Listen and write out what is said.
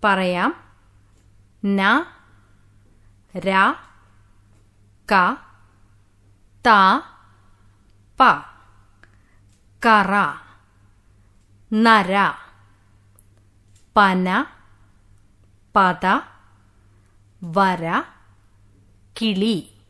പറയാം. ന, ര, ക, ത, പ. കറ, നര, പന, പത, വര, കിളി.